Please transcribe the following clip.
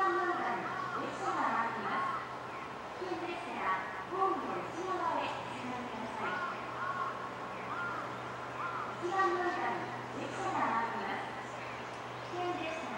番乗り場に列車が参ります。危険でしたらホームの内側へお下がりください。1番乗り場に列車が参ります。危険でした